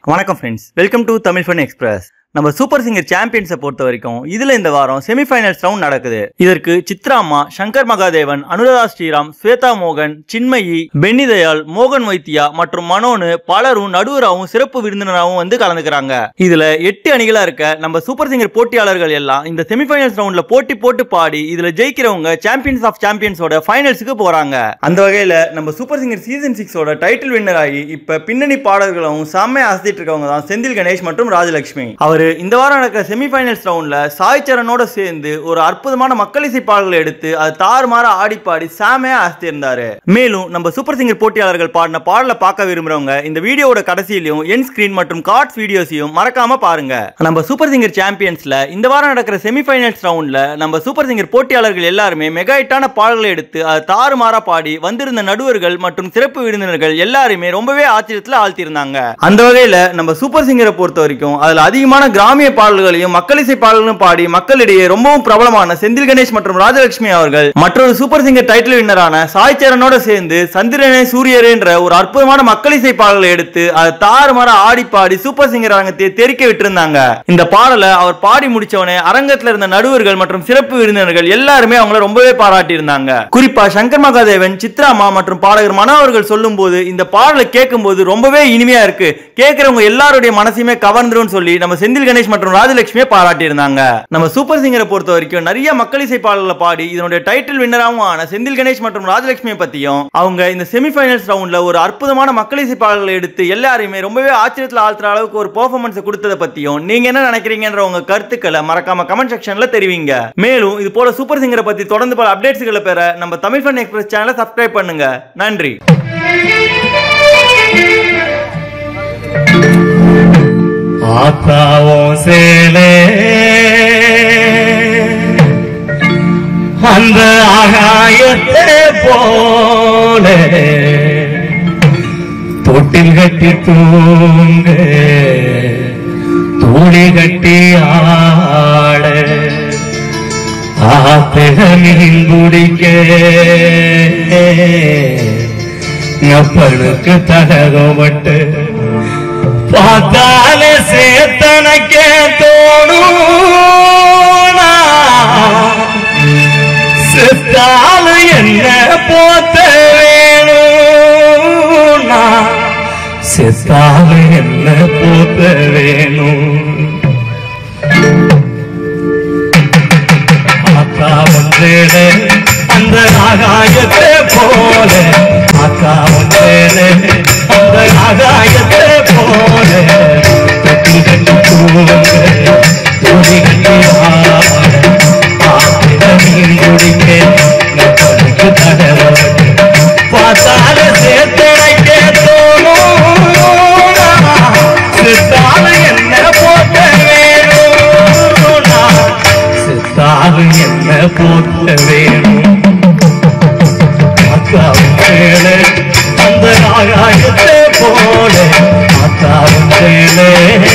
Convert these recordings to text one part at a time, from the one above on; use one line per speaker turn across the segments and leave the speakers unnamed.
வணக்கம் friends, welcome to Tamil fun express. நம்ம super singer சாம்பியன்ஸை பொறுத்த வரைக்கும் இதுல இந்த வாரம் செமிஃபைனல்ஸ் ரவுண்ட் நடக்குது. இதற்கு சித்ரா அம்மா, சங்கர் மகாதேவன், அனுராதா ஸ்ரீராம், ஸ்வேதா மோகன், சின்மயி, பென்னி தயாள், மோகன் வைத்தியா மற்றும் மனோனு பலரும் நடுவராகவும் சிறப்பு விருந்தினராகவும் வந்து கலந்துக்கிறாங்க. இதுல 8 அணிகளா இருக்க நம்ம சூப்பர் சிங்கர் போட்டியாளர்கள் எல்லாம் இந்த செமிஃபைனல்ஸ் ரவுண்ட்ல போட்டி போட்டு பாடி இதுல ஜெயிக்கிறவங்க சாம்பியன்ஸ் ஆஃப் சாம்பியன்ஸோட ஃபைனல்ஸுக்கு போறாங்க. அந்த வகையில நம்ம சூப்பர் சிங்கர் சீசன் 6ஓட டைட்டில் வின்னர் ஆகி இப்ப பின்னணி பாடல்களும் செம்மையா அசத்திட்டு இருக்கவங்க தான் செந்தில் கணேஷ் மற்றும் ராஜலட்சுமி. அவர் இந்த வாரம் நடக்கிற செமிஃபைனல்ஸ் ரவுண்ட்ல சாய் சரணோட சேர்ந்து ஒரு அற்புதமான மக்கள் இசை பாடல்களை எடுத்து அது தாறுமாற ஆடி பாடி சாமையா அசத்திருந்தாரு. மேலும் நம்ம சூப்பர் சிங்கர் போட்டியாளர்கள் பாடின பாடலை பார்க்க விரும்புறவங்க இந்த வீடியோட கடைசியிலும் என் ஸ்கிரீன் மற்றும் கார்ட்ஸ் வீடியோஸையும் மறக்காம பாருங்க. நம்ம சூப்பர் சிங்கர் சாம்பியன்ஸ்ல இந்த வாரம் நடக்கிற செமிஃபைனல்ஸ் ரவுண்ட்ல நம்ம சூப்பர் சிங்கர் போட்டியாளர்கள் எல்லாருமே மெகா ஹிட்டான பாடல்களை எடுத்து அது தாறுமாற பாடி வந்திருந்த நடுவர்கள் மற்றும் சிறப்பு விருந்தினர்கள் எல்லாருமே ரொம்பவே ஆச்சரியத்துல ஆழ்த்திருந்தாங்க. அந்த வகையில நம்ம சூப்பர் சிங்கரை பொறுத்த வரைக்கும் அதுல அதிகமான கிராமிய பாடல்களையும் மக்கள் இசை பாடல்களும் பாடி மக்களிடையே ரொம்பவும் பிரபலமான செந்தில் கணேஷ் மற்றும் ராஜலட்சுமி அவர்கள் மற்றொரு சூப்பர் சிங்கர் டைட்டில் வின்னரான சாய் சரணோட சேர்ந்து சந்திரனே சூரியரே என்ற ஒரு அற்புதமான மக்கள் இசை பாடல்களை எடுத்து அது தாறுமாற ஆடி பாடி சூப்பர் சிங்கர் அரங்கத்தை தெரிக்க விட்டிருந்தாங்க. இந்த பாடலை அவர் பாடி முடிச்சவனே அரங்கத்தில் இருந்த நடுவர்கள் மற்றும் சிறப்பு விருந்தினர்கள் எல்லாருமே அவங்கள ரொம்பவே பாராட்டி இருந்தாங்க. குறிப்பா சங்கர் மகாதேவன், சித்ராமா மற்றும் பாடகர் மனோ அவர்கள் சொல்லும் போது இந்த பாடலை கேட்கும் போது ரொம்பவே இனிமையா இருக்கு, கேட்கிறவங்க எல்லாருடைய மனசையுமே கவர்ந்துரும் சொல்லி நம்ம செந்தில் கணேஷ் மற்றும் ராஜலட்சுமியை பாராட்டி இருந்தாங்க. நம்ம சூப்பர் சிங்கரை பொறுத்த வரைக்கும் நிறைய மக்கள் இசை பாடல்களை பாடி இதனுடைய டைட்டில் வின்னராகவும் ஆன செந்தில் கணேஷ் மற்றும் ராஜலட்சுமியை பத்தியும் அவங்க இந்த செமிஃபைனல்ஸ் ரவுண்ட்ல ஒரு அற்புதமான மக்கள் இசை பாடல்களை எடுத்து எல்லாரையுமே ரொம்பவே ஆச்சரியத்தில் ஆழ்த்துற அளவுக்கு ஒரு பெர்ஃபார்மன்ஸ் கொடுத்ததை பத்தியும் நீங்க என்ன நினைக்கிறீங்கன்ற உங்க கருத்துக்களை மறக்காம கமெண்ட் செக்ஷன்ல தெரிவிங்க. மேலும் இது போல சூப்பர் சிங்கரை பத்தி தொடர்ந்து பல அப்டேட்ஸ்களை பெற நம்ம தமிழ் ஃபன் எக்ஸ்பிரஸ் சேனலை சப்ஸ்கிரைப் பண்ணுங்க. நன்றி.
ஆத்தாவும் சேலே அந்த ஆகாயத்தை போல தொட்டில் கட்டி தூங்க தூளி கட்டி ஆட ஆத்தகமின் குடிக்க நப்பனுக்கு தகவட்டு பார்த்தாலே சேத்தனக்கே தோணும், செத்தாலும் என்ன போத்த வேணும், செத்தாலும் என்ன போத்த வேணும். ஆத்தா வந்தேனே அந்த ஆகாயத்தை போல, ஆத்தா வந்தேனே அந்த ஆகாயத்தை போல தொட்டி கட்டி தூங்க தூளி கட்டி ஆட மீன் குடிக்க நப்பனுக்கு தடவட்டு பார்த்தால சேர்த்தனைக்கே தோணும், செத்தால என்ன போட்ட வேணும், செத்தால என்ன போட்ட வேணும். அக்காவும் மேலே அந்த ஆகாயத்தை போல ஆத்தாவும் மேலே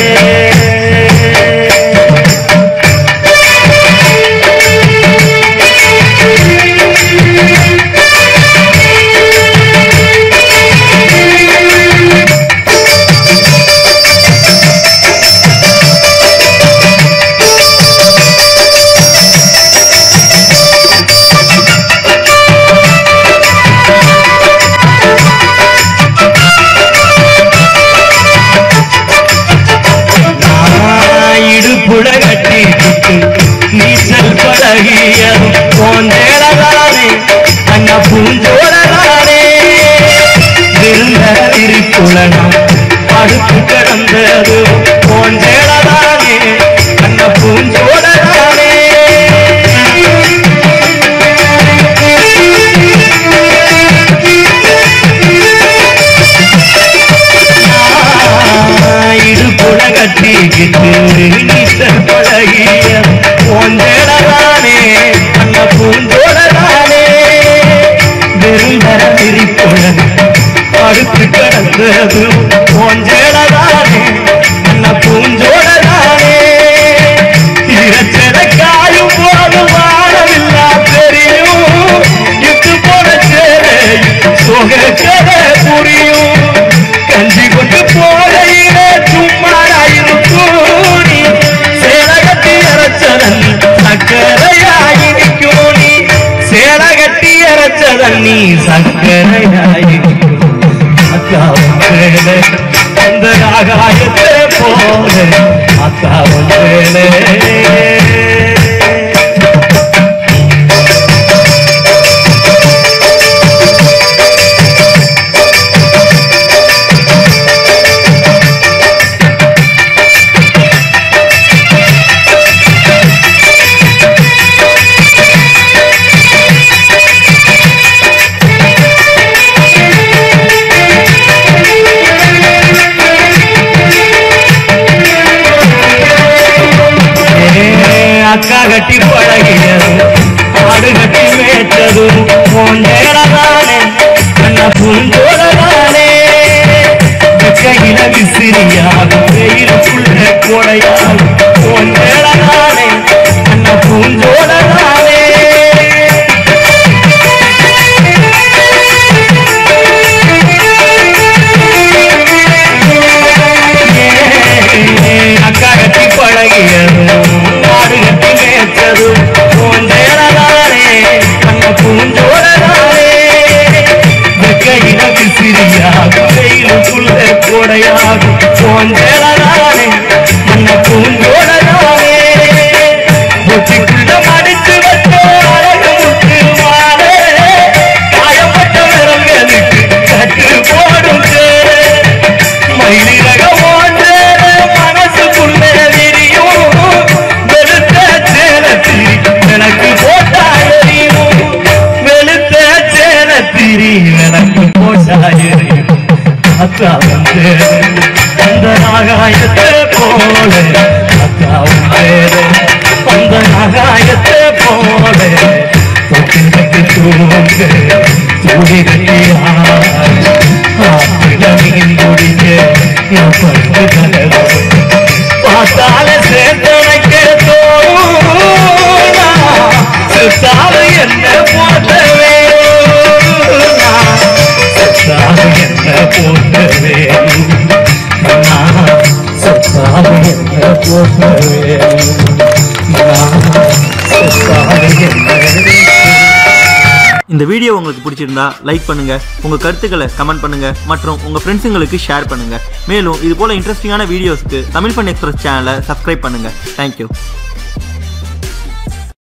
நீச்சல் பழகிய போன்றே அண்ணா பூஞ்சோடே விருந்த இருக்குளனம் அடுத்து கிடந்தது போன்றேடே அண்ணா பூஞ்சோடே இடுப்புல கட்டிக்கிட்டு நீச்சல் பழகிய போன்றேடே அண்ணா பூஞ்சோடே விருந்த இருக்குளனம் அடுத்து கிடந்தது போன்றேடே அண்ணா பூஞ்சோடே இறச்செடக்காயும் போது வாழவில்லா தெரியும் இட்டு போன சேரை சோக கதை புரியும் கஞ்சி கொண்டு போகையிலே அந்த ஆகாயத்தை போல அத்தா வந்தேனே. அக்கா கட்டி பழகியது ஆடு கட்டி மேய்ச்சது போன்றே என்ன புரிஞ்சோடதானே கையில விசிறியாகும் வெயிலுக்குள்ள கொடையாகும் போன்றே என்ன புரிஞ்சோடதானே. அக்கா கட்டி பழகியது ஆடு கட்டி மேய்ச்சது போன்றேனதானே அங்க பூஞ்சோடதானே கையில விசிறியாகும் வெயிலுக்குள்ள கொடையாகும் போன்றேனதானே அங்க பூஞ்சோடதானே. பொட்டிக்குள்ள மடித்து வச்ச அழகு முட்டு மாலே காயப்பட்ட விரல்களுக்கு கட்டு போடும் மயிலிறக போன்ற மனசுக்குள்ள விரியும் வெளுத்த சேலத்திரி எனக்கு போட்டாயறியும் வெளுத்த சேலத்திரி எனக்கு போட்டாயறியும் அத்தா வந்து அந்த ஆகாயத்தை போல அத்தா வந்து அந்த ஆகாயத்தை போல தொட்டிக்கு தூங்க தூடி மீன் குடிக்க என் பட்டு கலவு பார்த்தால சேர்த்தனைக்க தோணா செத்தால என்ன போட்டவே செத்தால என்ன போட்டவே செத்தால என்ன போட்டவே செத்தால என்ன.
இந்த வீடியோ உங்களுக்கு பிடிச்சிருந்தா லைக் பண்ணுங்க, உங்க கருத்துக்களை கமெண்ட் பண்ணுங்க மற்றும் உங்க ஃப்ரெண்ட்ஸுங்களுக்கு ஷேர் பண்ணுங்க. மேலும் இது போல இன்ட்ரெஸ்டிங்கான வீடியோஸ்க்கு தமிழ் ஃபன் எக்ஸ்பிரஸ் சேனலை சப்ஸ்கிரைப் பண்ணுங்க. தேங்க்யூ.